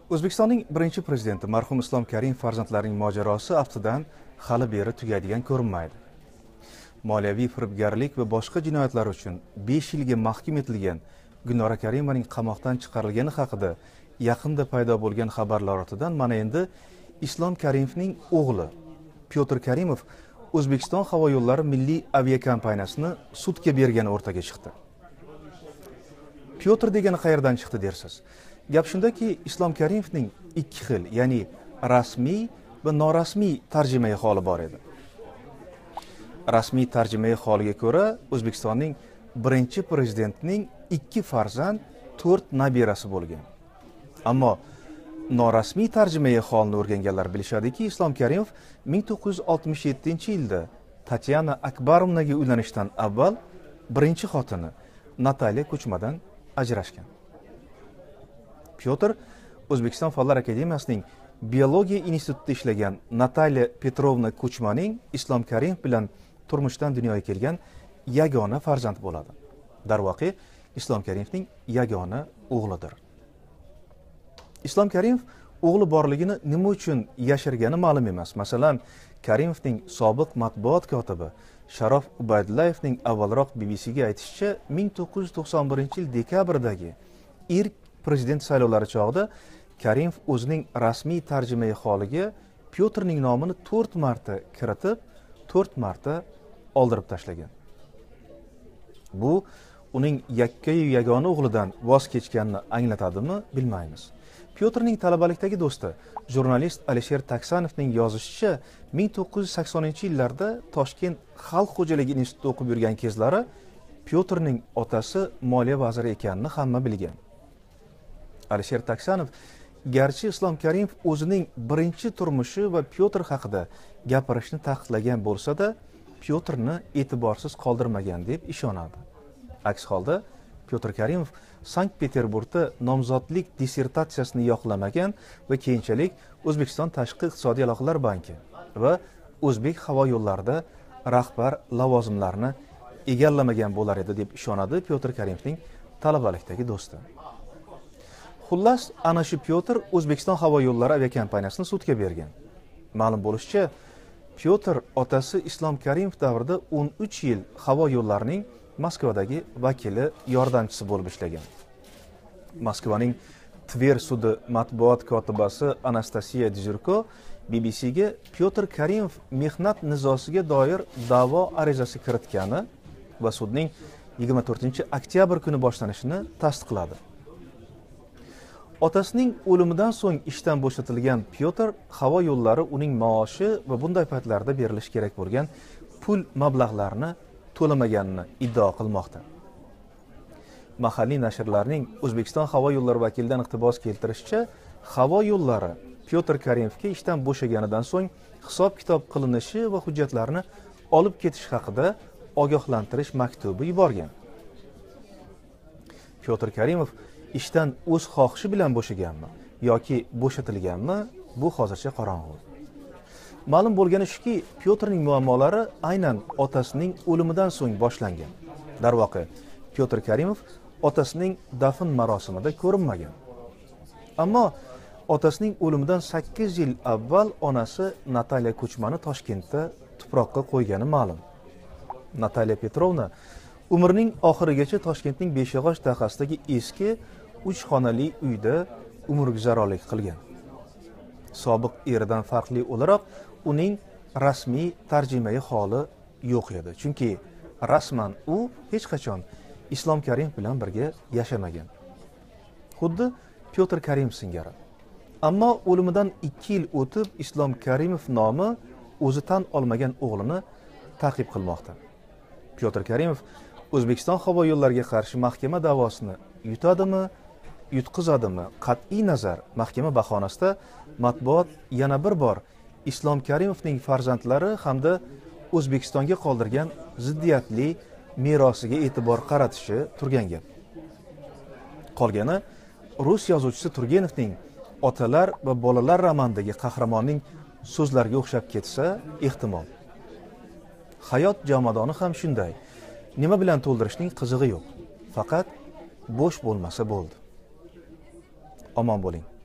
O'zbekistonning birinchi prezidenti marhum Islom Karimov farzandlarining mojarosi aftidan hali beri tugaydigan ko'rinmaydi. Moliyaviy firibgarlik va boshqa jinoyatlar uchun 5 yilga mahkum etilgan Gulnora Karimovaning qamoqdan chiqarilgani haqida yaqinda paydo bo'lgan xabarlar ortidan mana endi Islom Karimovning o'g'li Pyotr Karimov O'zbekiston havo yo'llari milliy aviakompaniyasini sudga bergani o'rtaga chiqdi. Pyotr degani qayerdan chiqdi dersiz? Gap shundaki, Islom Karimovning ikki xil, ya'ni rasmiy va norasmiy tarjimai holi bor edi. Rasmiy tarjimai holiga ko'ra, O'zbekistonning birinchi prezidentining 2 farzand, 4 nabirasi bo'lgan. Ammo norasmiy tarjimai holini o'rganganlar bilishadiki, Islom Karimov 1967-yilda Tatyana Akbarovnaga uylanishdan avval birinchi xotini Natalya Kuchmadan ajrashgan. Pyotr O'zbekiston Fanlar akademiyasining biologiya institutida ishlagan Natalya Petrovna Kuchmaning Islom Karimov bilan turmushdan dunyoga kelgan yagona farzand bo'ladi. Darvoqe, Islom Karimovning yagona o'g'lidir. Islom Karimov o'g'li borligini nima uchun yashirgani ma'lum emas. Masalan, Karimovning sobiq matbuot kotibi Sharof Ubaydullayevning avvalroq BBCga aytishicha, 1991-yil dekabrdagi ilk prezident saylovlari chog'ida Karimov o'zining rasmiy tarjimai holiga Pyotrning nomini 4 marta kiritib, 4 marta oldirib tashlagan. Bu uning yakkayu yagona o'g'lidan voz kechganini anglatadimi, bilmaymiz. Pyotrning talabalikdagi do'sti, jurnalist Alisher Taksanovning yozishicha, 1980-yillarda Toshkent Xalq xo'jaligi institutida o'qib yurgan kezlari Pyotrning otasi moliya vaziri ekanini hamma bilgan. Alisher Taksanov garchi Islom Karimov o'zining birinchi turmushi va Pyotr haqida gapirishni taqiqlagan bo'lsa-da, Pyotrni e'tiborsiz qoldirmagan deb ishonadi. Aks holda Pyotr Karimov Sankt-Peterburgda nomzodlik dissertatsiyasini yoqlamagan va keyinchalik O'zbekiston Tashqi iqtisodiy aloqalar banki va O'zbek havo yo'llarida rahbar lavozimlarini egallamagan bo'lar edi deb ishonadi Pyotr Karimovning talabalikdagi do'sti. Xullas, ana shu Pyotr O'zbekiston havo yo'llari aviakompaniyasini sudga bergan. Ma'lum bo'lishicha, Pyotr otasi Islom Karimov davrida 13 yil havo yo'llarining Moskvadagi vakili yordamchisi bo'lib ishlagan. Moskvaning Tver sudi matbuot kotibasi Anastasiya Dzurko BBCga Pyotr Karimov mehnat nizosiga doir da'vo arizasi kiritgani va sudning 24-oktyabr kuni boshlanishini tasdiqladi. Otasining o'limidan so'ng ishdan bo'shatilgan Pyotr havo yo'llari uning maoshi va bunday paytlarda berilishi kerak bo'lgan pul mablag'larini to'lamaganini iddao qilmoqda. Mahalliy nashrlarning O'zbekiston havo yo'llari vakilidan iqtibos keltirishicha, havo yo'llari Pyotr Karimovga ishdan bo'shaganidan so'ng hisob-kitob qilinishi va hujjatlarni olib ketish haqida ogohlantirish maktubi yuborgan. Pyotr Karimov ishdan o'z xohishi bilan bo'shaganmi yoki bo'shatilganmi, bu hozircha qorong'u. Ma'lum bo'lgani shuki, Pyotrning muammolari aynan otasining o'limidan so'ng boshlangan. Darvoqe, Pyotr Karimov otasining dafn marosimida ko'rinmagan. Ammo otasining o'limidan 8 yil avval onasi Natalya Kuchmani Toshkentda tuproqqa qo'ygani ma'lum. Natalya Petrovna umrining oxirigacha Toshkentning Beshyog'och dahasidagi eski 3 xonali uyda umrguzaronlik qilgan. Sobiq eridan farqli o'laroq uning rasmiy tarjimai holi yo'q edi. Chunki rasman u hech qachon Islom Karimov bilan birga yashamagan. Xuddi Pyotr Karimov singari. Ammo o'limidan 2 yil o'tib Islom Karimov nomi o'zi tan olmagan o'g'lini ta'qib qilmoqda. Pyotr Karimov O'zbekiston havo yo'llariga qarshi mahkama da'vosini yutadimi, yutqizadimi? Qat'iy nazar, mahkama bahonasida matbuot yana bir bor Islom Karimovning farzandlari hamda O'zbekistonga qoldirgan ziddiyatli merosiga e'tibor qaratishi turgan gap. Qolgani rus yozuvchisi Turgenovning Otalar va bolalar romandagi qahramonning so'zlariga o'xshab ketsa ehtimol. Hayot jomadoni ham shunday. Nima bilan to'ldirishning qizig'i yo'q. Faqat bo'sh bo'lmasa bo'ldi. Omon bo'ling.